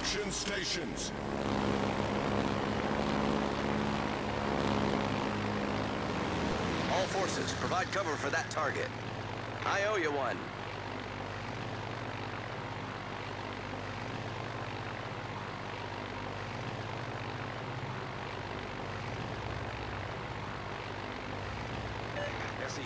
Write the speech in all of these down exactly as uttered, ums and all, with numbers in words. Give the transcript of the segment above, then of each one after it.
Construction stations. All forces, provide cover for that target. I owe you one. Merci.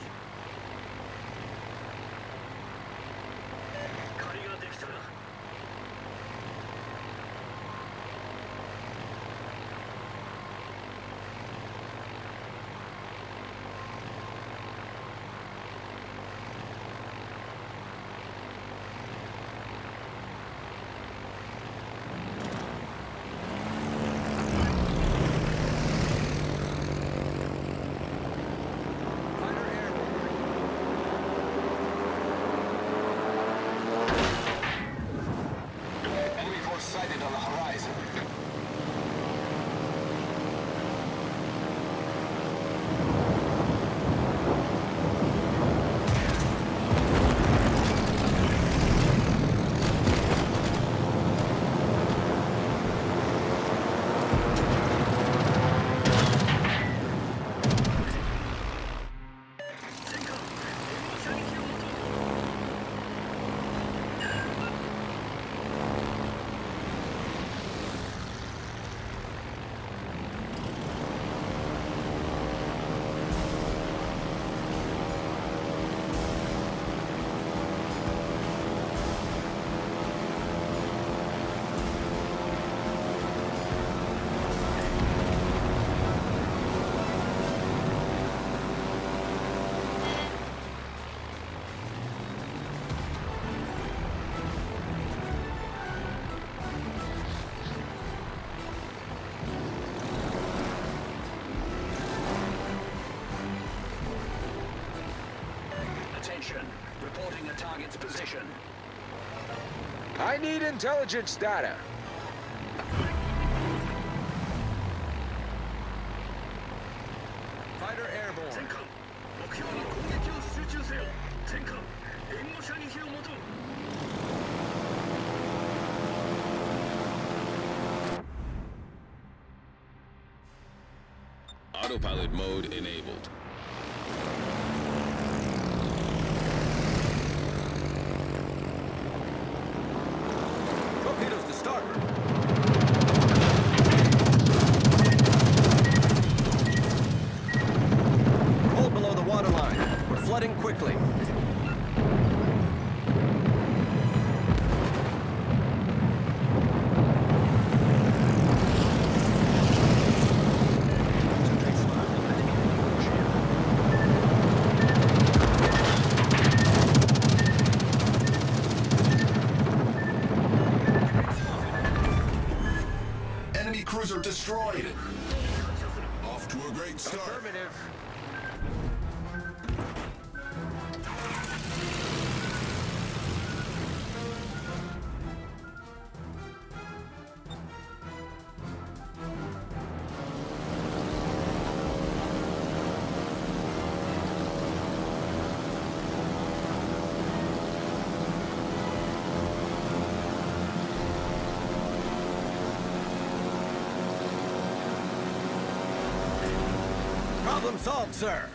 Sighted on the horizon. Reporting a target's position. I need intelligence data. Fighter airborne. 戦艦、目標に攻撃を集中せよ。戦艦、援護射撃を求む。 Autopilot mode enabled. Torpedoes to starboard. Hold below the waterline. We're flooding quickly. Cruiser destroyed. Off to a great start. Affirmative. Problem solved, sir.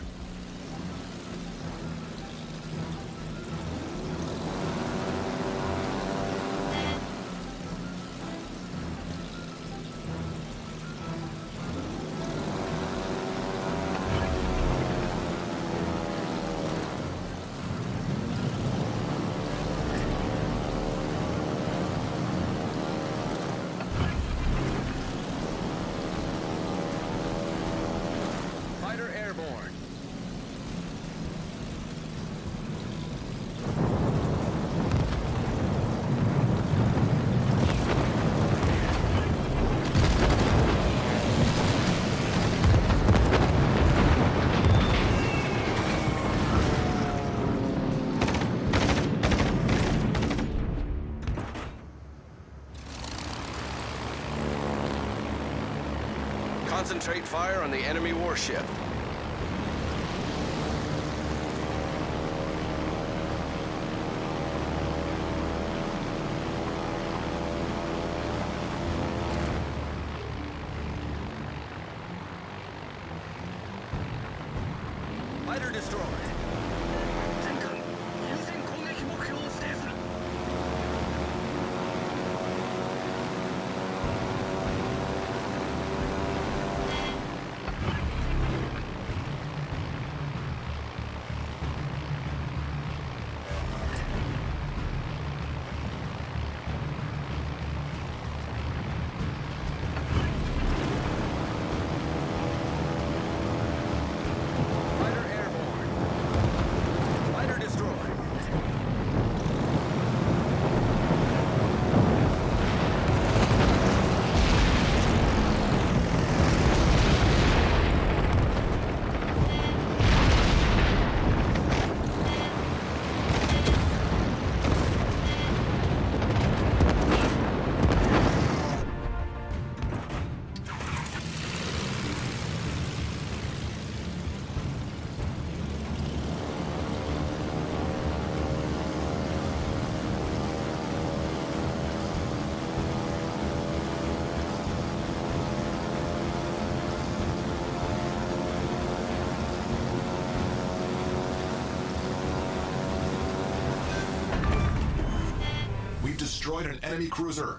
Fighter airborne. Concentrate fire on the enemy warship. Fighter destroyed. 全艦優先攻撃目標を指定する。 Fighter airborne. Fighter destroyed. We've destroyed an enemy cruiser.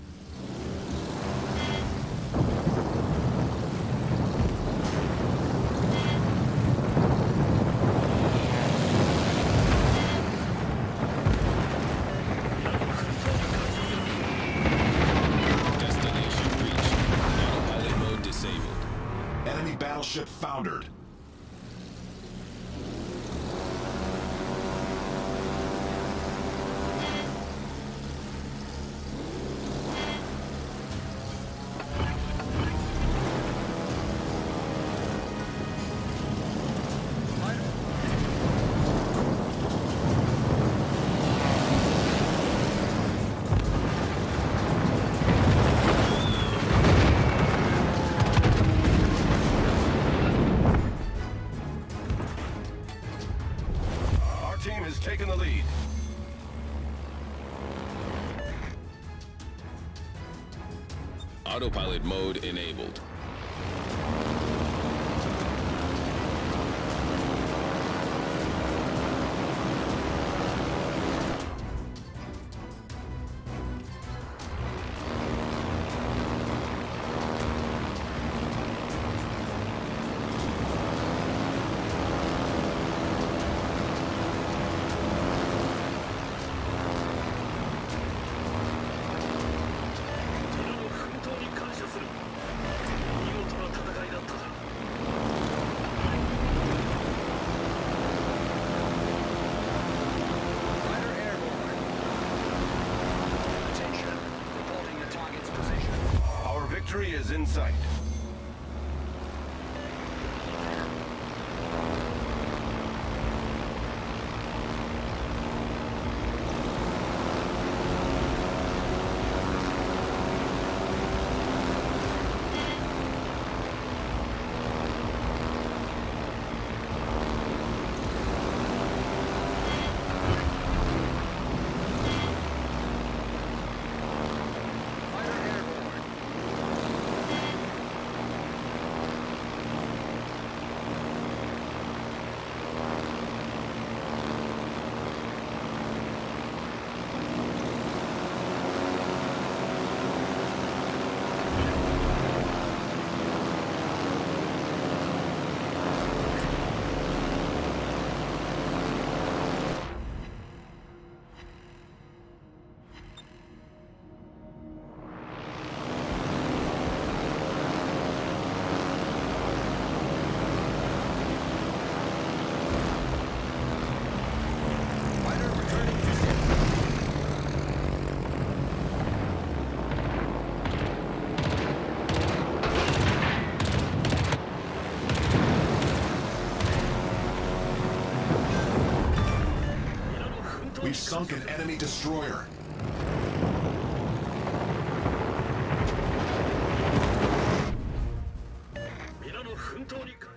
Destination reached. Autopilot mode disabled. Enemy battleship foundered. Our team has taken the lead. Autopilot mode enabled. Fighter airborne. Attention. Reporting the target's position. Our victory is in sight. Fighter airborne. Fighter returning to ship. We've sunk an enemy destroyer. 皆の奮闘に感